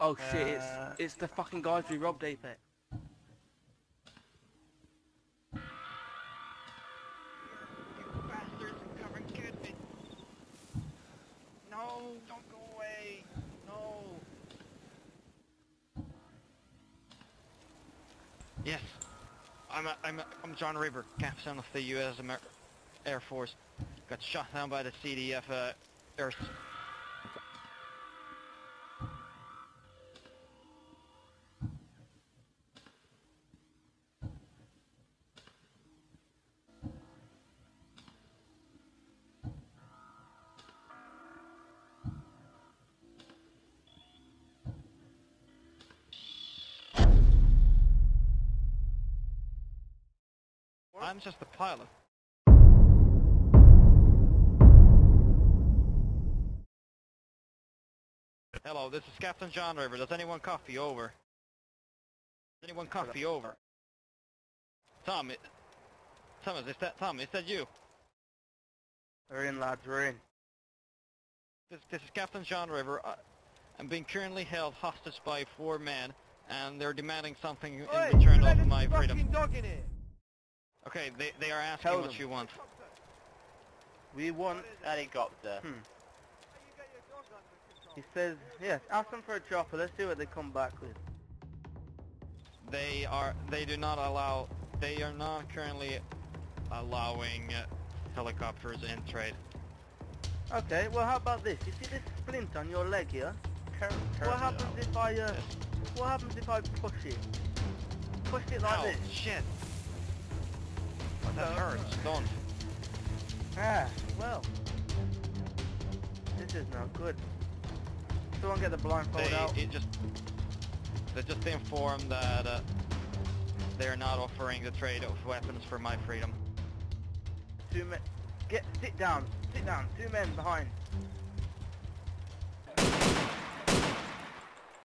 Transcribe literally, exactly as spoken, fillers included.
Oh shit, Uh, it's it's the fucking guys we robbed, Apex. You bastards, come and get me! No, don't go away! No! Yes, I'm a, I'm a, I'm John Reaver, captain of the U S Amer Air Force. Got shot down by the C D F uh, Earth. I'm just the pilot. Hello, this is Captain John River. Does anyone copy over? Does anyone copy over? Tom, it, Thomas, is that Tom? Is that you? We're in, lads. We're in. This, this is Captain John River. I, I'm being currently held hostage by four men, and they're demanding something in Oi, return you let of this my freedom. fucking dog in here. Okay, they they are asking Tell what them. you want. We want. Helicopter. Hmm. He says, yes. Ask them for a chopper. Let's see what they come back with. They are they do not allow. They are not currently allowing uh, helicopters in trade. Okay. Well, how about this? You see this splint on your leg here? Cur What happens if I? Uh, Yes. what happens if I push it? Push it like Ow, this. shit! That hurts. Don't. Ah. Well. This is not good. Someone get the blindfold They out. it just they just informed that uh, they are not offering the trade of weapons for my freedom. Two men. Get. Sit down. Sit down. Two men behind.